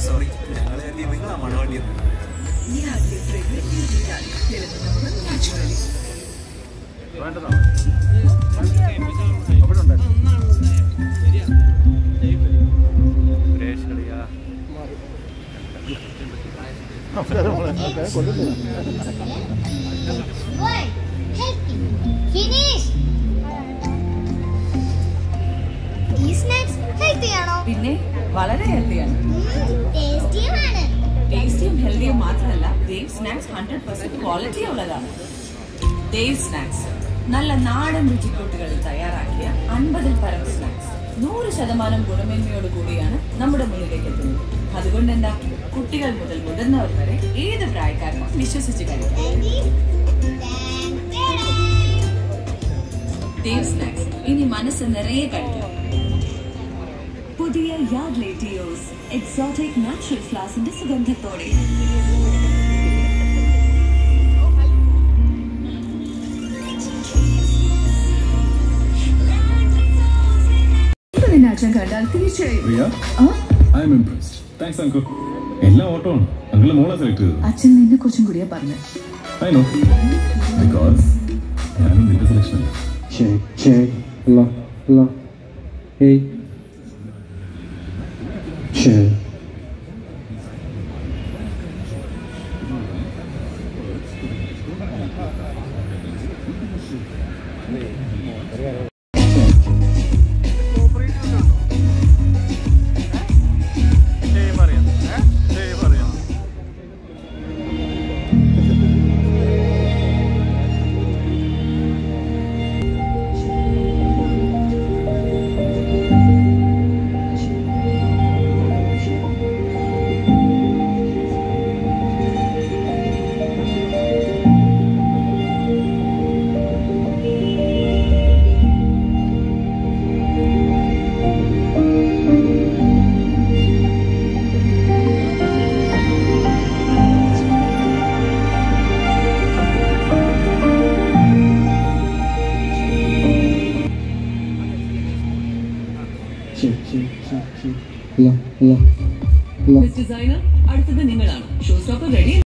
Sorry, I'm going to we hardly fragrant naturally. Finish. These snacks healthy ആണോ? പിന്നെ വളരെ ഹെൽത്തിയാണ്. ടേസ്റ്റിയാണ്. ടേസ്റ്റിയും ഹെൽത്തിയും മാത്രമല്ല, ദേവ് സ്നാക്സ് 100% ക്വാളിറ്റി ഉള്ളതാണ്. ദേവ് സ്നാക്സ് നല്ല നാടൻ രുചിക്കൂട്ടുകളിൽ തയ്യാറാക്കിയ 50-ൽ പരം സ്നാക്സ് 100% ഗുണമേന്മയോട് കൂടിയാണ് നമ്മുടെ മുന്നിലേക്ക് എത്തുന്നത്. അതുകൊണ്ട് എന്താ, കുട്ടികൾ മുതൽ മുതിർന്നവർ വരെ ഏത് പ്രായക്കാർക്കും വിശ്വസിച്ച് കഴിക്കാം. ദേവ് സ്നാക്സ് ഇനി മനസ്സ് നിറയെ കഴിക്കാം. പുതിയ യാർഡ്ലി ഡിയോസ് എക്സോട്ടിക് നാച്ചുറൽ ഫ്ലവേഴ്സിന്റെ സുഗന്ധത്തോടെ. അച്ഛൻ കണ്ടാൽ തീർച്ചയായും I'm impressed. Thanks, uncle. എല്ലാം ഓട്ടോ ആണ്. അങ്കിൾ മോളെ സെലക്ട് ചെയ്തു. അച്ഛൻ നിന്നെ കുറിച്ചും കൂടിയാ പറഞ്ഞു. I know. Because ഞാനും നിന്റെ സെലക്ഷൻ അല്ല. Check. La. Hey. Check. Designer അടുത്തത് നിങ്ങളാണ്. Showstopper ready.